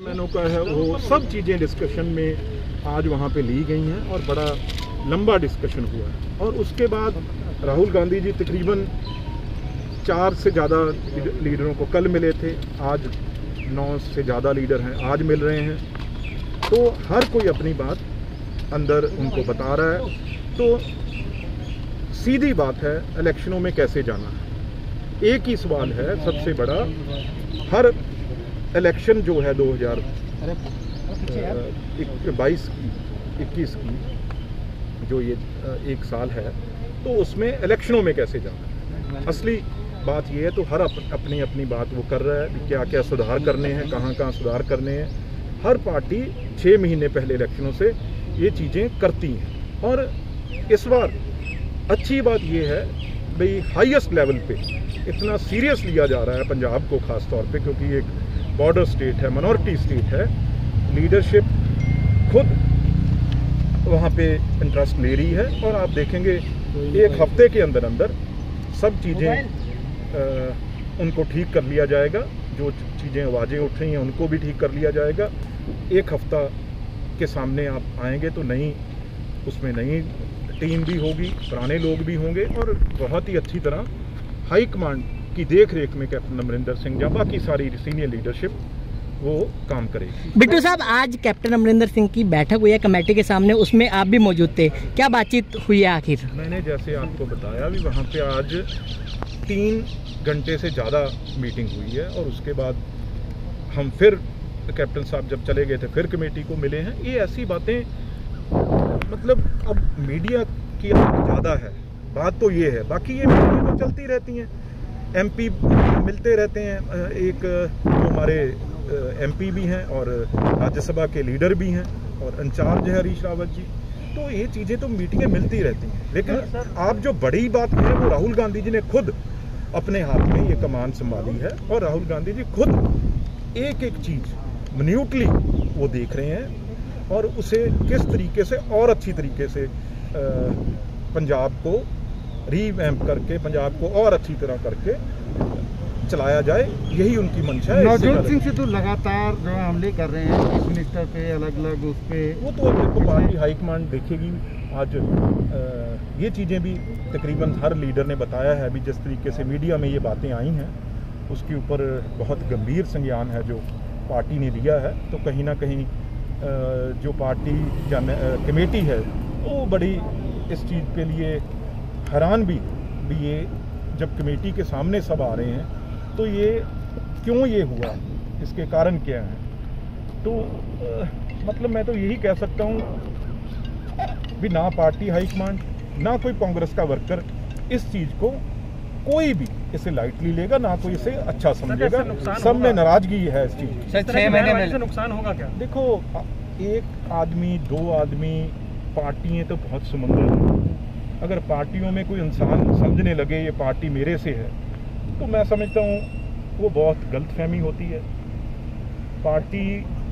बिजनेसमैनों का है, वो सब चीज़ें डिस्कशन में आज वहाँ पे ली गई हैं और बड़ा लंबा डिस्कशन हुआ है। और उसके बाद राहुल गांधी जी तकरीबन 4 से ज़्यादा लीडरों को कल मिले थे, आज 9 से ज़्यादा लीडर हैं आज मिल रहे हैं। तो हर कोई अपनी बात अंदर उनको बता रहा है। तो सीधी बात है, इलेक्शनों में कैसे जाना है। एक ही सवाल है सबसे बड़ा, हर इलेक्शन जो है 2022 की 21 की जो ये एक साल है, तो उसमें इलेक्शनों में कैसे जाना है। असली बात ये है, तो हर अपनी अपनी बात वो कर रहा है कि क्या क्या सुधार करने हैं, कहाँ कहाँ सुधार करने हैं। हर पार्टी 6 महीने पहले इलेक्शनों से ये चीज़ें करती हैं। और इस बार अच्छी बात ये है भाई, हाईएस्ट लेवल पे इतना सीरियस लिया जा रहा है पंजाब को ख़ास तौर पे, क्योंकि एक बॉर्डर स्टेट है, माइनॉरिटी स्टेट है। लीडरशिप खुद वहाँ पे इंटरेस्ट ले रही है और आप देखेंगे एक हफ्ते के अंदर अंदर सब चीज़ें उनको ठीक कर लिया जाएगा। जो चीज़ें आवाज़ें उठ रही हैं उनको भी ठीक कर लिया जाएगा। एक हफ्ता के सामने आप आएंगे तो नई उसमें नई टीम भी होगी, पुराने लोग भी होंगे और बहुत ही अच्छी तरह हाई कमांड की देख रेख में कैप्टन अमरिंदर सिंह या बाकी सारी सीनियर लीडरशिप वो काम करेगी। बिट्टू साहब, आज कैप्टन अमरिंदर सिंह की बैठक हुई है कमेटी के सामने, उसमें आप भी मौजूद थे, क्या बातचीत हुई है आखिर? मैंने जैसे आपको बताया भी, वहाँ पे आज 3 घंटे से ज़्यादा मीटिंग हुई है और उसके बाद हम फिर कैप्टन साहब जब चले गए थे फिर कमेटी को मिले हैं। ये ऐसी बातें, मतलब अब मीडिया की ज़्यादा है, बात तो ये है, बाकी ये मीटिंगें तो चलती रहती हैं, एमपी मिलते रहते हैं। एक जो हमारे एमपी भी हैं और राज्यसभा के लीडर भी हैं और इंचार्ज है हरीश रावत जी, तो ये चीज़ें तो मीटिंगें मिलती रहती हैं। लेकिन आप जो बड़ी बात है वो राहुल गांधी जी ने खुद अपने हाथ में ये कमान संभाली है और राहुल गांधी जी खुद एक एक चीज़ मिन्यूटली वो देख रहे हैं और उसे किस तरीके से और अच्छी तरीके से पंजाब को रीवैम्प करके, पंजाब को और अच्छी तरह करके चलाया जाए, यही उनकी मंशा है। नवजोत सिंह सिद्धू लगातार जो हमले कर रहे हैं चीफ मिनिस्टर पे, अलग अलग उस पे, वो तो देखो पार्टी हाईकमांड देखेगी। आज ये चीज़ें भी तकरीबन हर लीडर ने बताया है भी, जिस तरीके से मीडिया में ये बातें आई हैं उसके ऊपर बहुत गंभीर संज्ञान है जो पार्टी ने लिया है। तो कहीं ना कहीं जो पार्टी कमेटी है वो बड़ी इस चीज़ के लिए हैरान भी ये जब कमेटी के सामने सब आ रहे हैं तो ये क्यों ये हुआ, इसके कारण क्या है। तो मतलब मैं तो यही कह सकता हूँ भी, ना पार्टी हाईकमांड ना कोई कांग्रेस का वर्कर इस चीज़ को कोई भी इसे लाइटली लेगा, ना कोई इसे अच्छा समझेगा। सब में नाराजगी है इस चीज़ की। 6 महीने में नुकसान होगा क्या? देखो, एक आदमी 2 आदमी, पार्टियां तो बहुत समुंदर है। अगर पार्टियों में कोई इंसान समझने लगे ये पार्टी मेरे से है, तो मैं समझता हूँ वो बहुत गलतफहमी होती है। पार्टी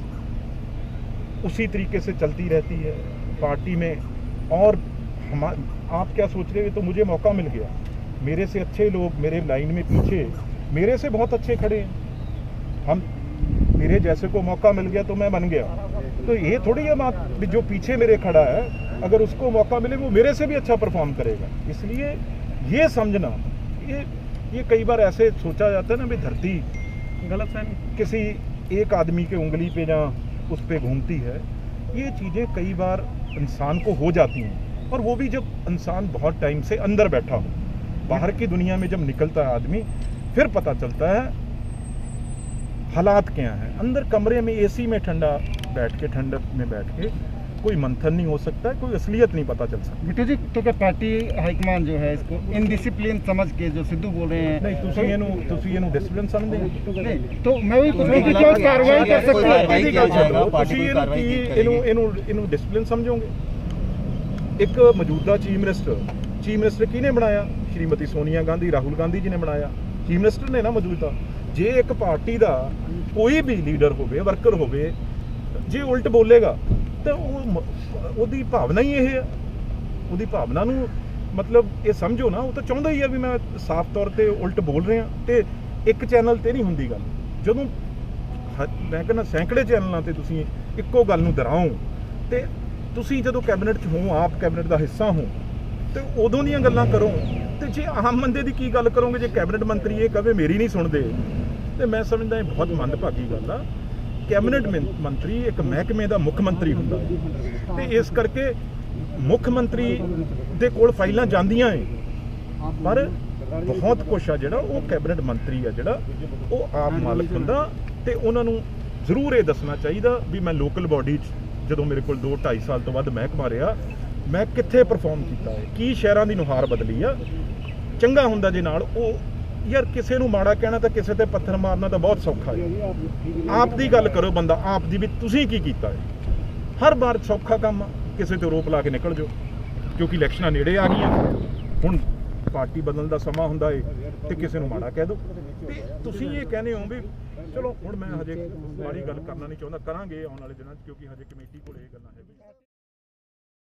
उसी तरीके से चलती रहती है पार्टी में। और आप क्या सोच रहे हो, तो मुझे मौका मिल गया, मेरे से अच्छे लोग मेरे लाइन में पीछे मेरे से बहुत अच्छे खड़े हैं। मेरे जैसे को मौका मिल गया तो मैं बन गया। तो ये थोड़ी है बात भी जो पीछे मेरे खड़ा है अगर उसको मौका मिले वो मेरे से भी अच्छा परफॉर्म करेगा। इसलिए ये समझना, ये कई बार ऐसे सोचा जाता है ना भी धरती गलतफहमी किसी एक आदमी के उंगली पे या उस पे घूमती है। ये चीज़ें कई बार इंसान को हो जाती हैं, और वो भी जब इंसान बहुत टाइम से अंदर बैठा हो। बाहर की दुनिया में जब निकलता है आदमी फिर पता चलता है हालात क्या हैं। अंदर कमरे में एसी में ठंडक में बैठ के कोई मंथन नहीं हो सकता, कोई असलियत नहीं पता चल सकती। बिट्टू जी, तो क्या पार्टी हाईकमान जो है इसको इनडिसिप्लिन समझ के जो सिद्धू बोल रहे हैं, नहीं तुसी ਇਹਨੂੰ डिसिप्लिन समझदे? तो मैं भी पूछ रहा हूं कि क्या कार्रवाई कर सकते हैं? ਇਹਨੂੰ डिसिप्लिन समझोगे? एक मौजूदा चीफ मिनिस्टर किहने बनाया? श्रीमती सोनिया गांधी, राहुल गांधी जी ने बनाया। चीफ मिनिस्टर ने ना मौजूदा। जे एक पार्टी का कोई भी लीडर होवे, वर्कर होवे, जे उल्ट बोलेगा तो ਉਹਦੀ ਭਾਵਨਾ ਹੀ ਇਹ ਹੈ। ਉਹਦੀ ਭਾਵਨਾ ਨੂੰ मतलब ये समझो ना, वो तो चाहता ही है भी मैं साफ तौर पर उल्ट बोल रहा। तो एक चैनल तो नहीं होंगी गल, जो ਮੈਂ ਕਹਿੰਦਾ ਸੈਂਕੜੇ ਚੈਨਲਾਂ ਤੇ ਤੁਸੀਂ ਇੱਕੋ ਗੱਲ ਨੂੰ ਦੁਹਰਾਓ ਤੇ ਤੁਸੀਂ ਜਦੋਂ ਕੈਬਨਿਟ 'ਚ ਹੋ, ਆਪ ਕੈਬਨਿਟ ਦਾ ਹਿੱਸਾ ਹੋ, ਤੇ ਉਦੋਂ ਦੀਆਂ ਗੱਲਾਂ ਕਰੋ। ਤੇ ਜੇ ਆਮ ਬੰਦੇ ਦੀ ਕੀ ਗੱਲ ਕਰੋਗੇ ਜੇ ਕੈਬਨਿਟ ਮੰਤਰੀ ਇਹ ਕਹੇ ਮੇਰੀ ਨਹੀਂ ਸੁਣਦੇ, ਤੇ ਮੈਂ ਸਮਝਦਾ ਇਹ ਬਹੁਤ ਮੰਦਭਾਗੀ ਗੱਲ ਆ। ਕੈਬਨਿਟ ਮੰਤਰੀ ਇੱਕ ਮਹਿਕਮੇ ਦਾ ਮੁੱਖ ਮੰਤਰੀ ਹੁੰਦਾ ਤੇ ਇਸ ਕਰਕੇ ਮੁੱਖ ਮੰਤਰੀ ਦੇ ਕੋਲ ਫਾਈਲਾਂ ਜਾਂਦੀਆਂ ਏ, ਪਰ ਬਹੁਤ ਕੁਛ ਆ ਜਿਹੜਾ ਉਹ ਕੈਬਨਿਟ ਮੰਤਰੀ ਆ ਜਿਹੜਾ ਉਹ ਆਪ ਮਾਲਕ ਹੁੰਦਾ ਤੇ ਉਹਨਾਂ ਨੂੰ ਜ਼ਰੂਰ ਇਹ ਦੱਸਣਾ ਚਾਹੀਦਾ ਵੀ ਮੈਂ ਲੋਕਲ ਬਾਡੀ 'ਚ ਜਦੋਂ ਮੇਰੇ ਕੋਲ 2-2.5 ਸਾਲ ਤੋਂ ਵੱਧ ਮਹਿਕਮਾ ਰਿਹਾ, ਮੈਂ ਕਿੱਥੇ ਪਰਫਾਰਮ ਕੀਤਾ ਹੈ, ਕੀ ਸ਼ਹਿਰਾਂ ਦੀ ਨੁਹਾਰ ਬਦਲੀ ਆ। ਚੰਗਾ ਹੁੰਦਾ ਜੇ ਨਾਲ ਉਹ ਯਾਰ ਕਿਸੇ ਨੂੰ ਮਾੜਾ ਕਹਿਣਾ ਤਾਂ ਕਿਸੇ ਤੇ ਪੱਥਰ ਮਾਰਨਾ ਤਾਂ ਬਹੁਤ ਸੌਖਾ ਹੈ। ਆਪ ਦੀ ਗੱਲ ਕਰੋ ਬੰਦਾ ਆਪ ਦੀ ਵੀ ਤੁਸੀਂ ਕੀ ਕੀਤਾ ਹੈ। ਹਰ ਵਾਰ ਸੌਖਾ ਕੰਮ ਆ, ਕਿਸੇ ਤੇ ਰੋਪ ਲਾ ਕੇ ਨਿਕਲ ਜਾਓ ਕਿਉਂਕਿ ਇਲੈਕਸ਼ਨਾਂ ਨੇੜੇ ਆ ਗਈਆਂ, ਹੁਣ ਪਾਰਟੀ ਬਦਲਣ ਦਾ ਸਮਾਂ ਹੁੰਦਾ ਏ ਤੇ ਕਿਸੇ ਨੂੰ ਮਾੜਾ ਕਹਿ ਦਿਓ। ਤੇ ਤੁਸੀਂ ਇਹ ਕਹਿੰਦੇ ਹੋ ਵੀ ਚਲੋ ਹੁਣ ਮੈਂ ਹਜੇ ਮਾੜੀ ਗੱਲ ਕਰਨਾ ਨਹੀਂ ਚਾਹੁੰਦਾ, ਕਰਾਂਗੇ ਆਉਣ ਵਾਲੇ ਦਿਨਾਂ 'ਚ ਕਿਉਂਕਿ ਹਜੇ ਕਮੇਟੀ ਕੋਲ ਇਹ ਗੱਲਾਂ ਹੈਗੀਆਂ।